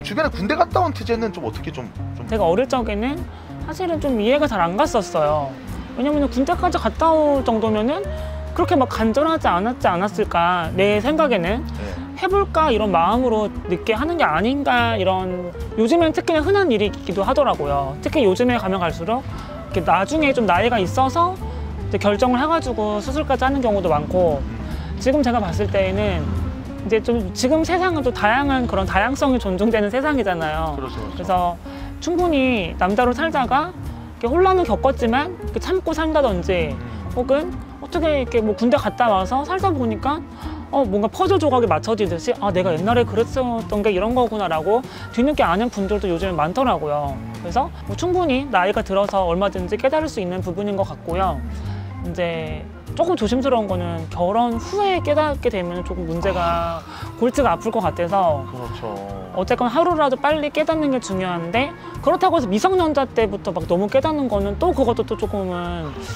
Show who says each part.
Speaker 1: 주변에 군대 갔다 온 태재는 좀 어떻게 좀
Speaker 2: 제가 어릴 적에는 사실은 좀 이해가 잘 안 갔었어요. 왜냐면 군대까지 갔다 올 정도면은 그렇게 막 간절하지 않았을까, 내 생각에는. 해볼까 이런 마음으로 늦게 하는 게 아닌가, 이런. 요즘엔 특히나 흔한 일이기도 하더라고요. 특히 요즘에 가면 갈수록 이렇게 나중에 좀 나이가 있어서 이제 결정을 해가지고 수술까지 하는 경우도 많고, 지금 제가 봤을 때에는 이제 좀 지금 세상은 또 다양한 그런 다양성이 존중되는 세상이잖아요.
Speaker 1: 그렇죠.
Speaker 2: 그래서 충분히 남자로 살다가 이렇게 혼란을 겪었지만 이렇게 참고 산다든지, 혹은 어떻게 이렇게 뭐 군대 갔다 와서 살다 보니까 뭔가 퍼즐 조각이 맞춰지듯이 내가 옛날에 그랬었던 게 이런 거구나라고 뒤늦게 아는 분들도 요즘에 많더라고요. 그래서 뭐 충분히 나이가 들어서 얼마든지 깨달을 수 있는 부분인 것 같고요. 이제 조금 조심스러운 거는 결혼 후에 깨닫게 되면 조금 문제가 골치가 아플 것 같아서.
Speaker 1: 그렇죠.
Speaker 2: 어쨌건 하루라도 빨리 깨닫는 게 중요한데, 그렇다고 해서 미성년자 때부터 막 너무 깨닫는 거는 또 그것도 또 조금은